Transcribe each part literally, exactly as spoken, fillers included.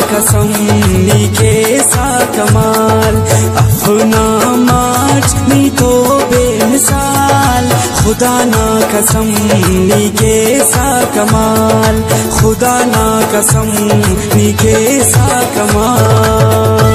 कसम नीके सा कमाल, अफना माच नी तो बेमिसाल। खुदा ना कसम नीके सा कमाल, खुदा ना कसम नीके सा कमाल।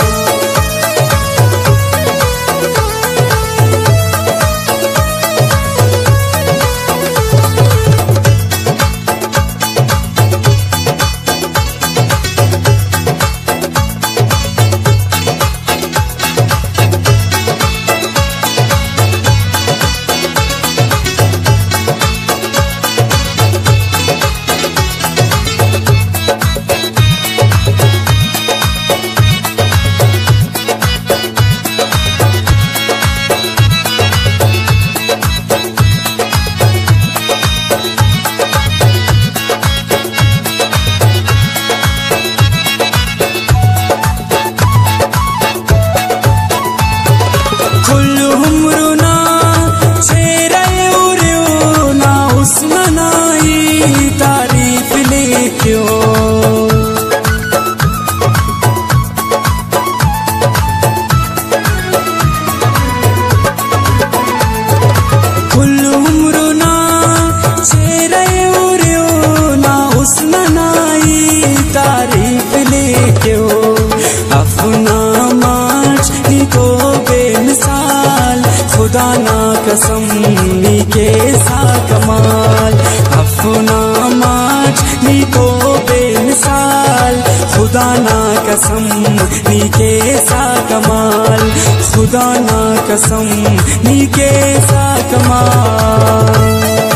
खुदा ना कसम नीके सा कमाल, अफना माच नी तो बेमिसाल। खुदा ना कसम नीके सा कमाल, खुदा ना कसम नीके सा कमाल।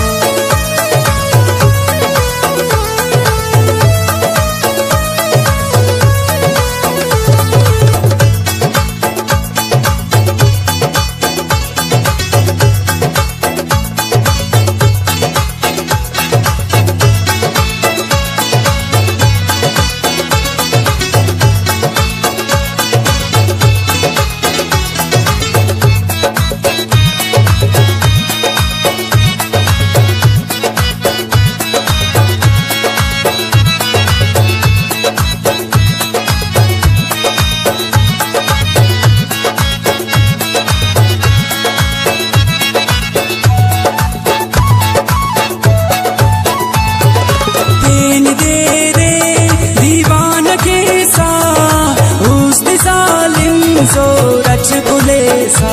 रच गुलेसा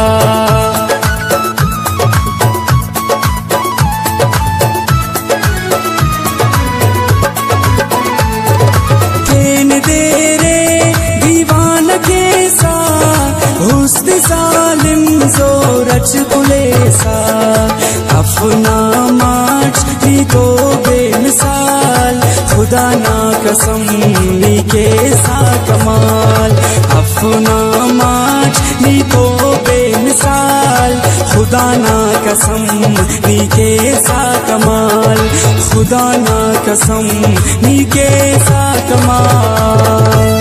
खेन दे रे दीवान के सा, हुस्न सालिम जो रच गुलेसा। अफना माच नी तो बेमिसाल, खुदा ना कसम नीके सा कमाल, अफना माच नी तो बेमिसाल। खुदा ना कसम नीके सा कमाल, खुदा ना कसम नीके सा कमाल।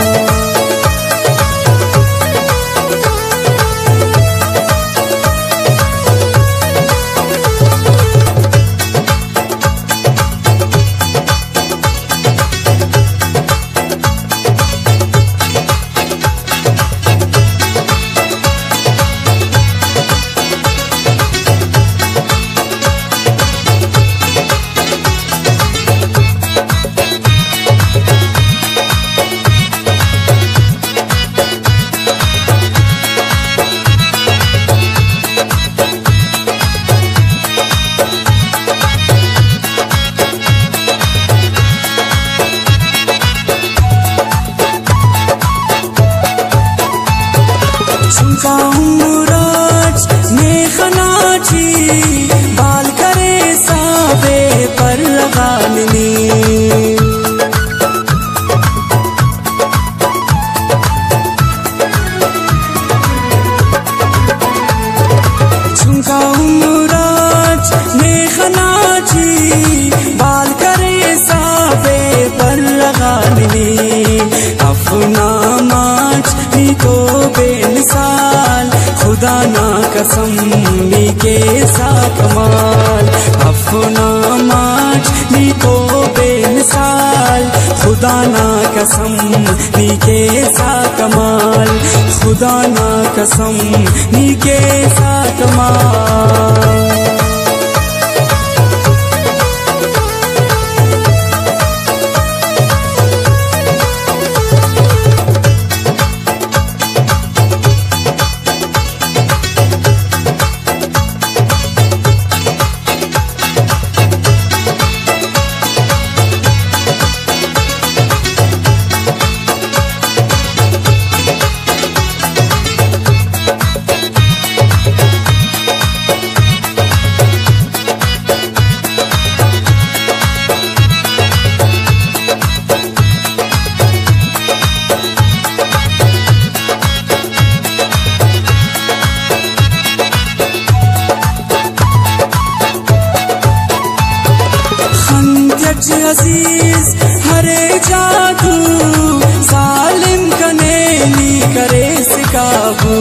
मुराज ने खनाची बाल करे साबे पर लगानी, झुमका मुराज ने खनाची बाल करे साबे पर लगानी। अफना माच नी तो बेमिसाल, खुदा ना कसम नीके सा कमाल, अफना माच नी तो बेमिसाल। खुदा ना कसम नीके सा कमाल, खुदा ना कसम नीके सा कमाल। अजीज हरे जादू जालिम कनेली करे सिकाबू,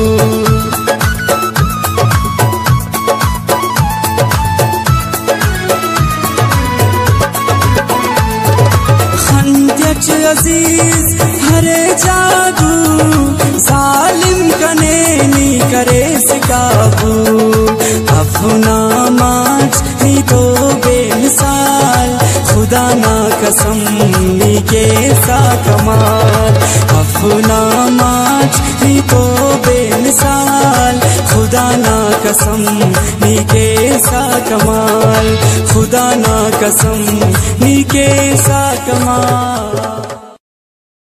खंत्यच अजीज हरे जादू जालिम कनेली करे सिकाबू। अफना माच नी तो बेमिसाल, खुदा ना कसम नीके सा कमाल। अफना माच नी तो बेमिसाल, खुदा ना कसम नीके सा कमाल, खुदा ना कसम नीके सा कमाल।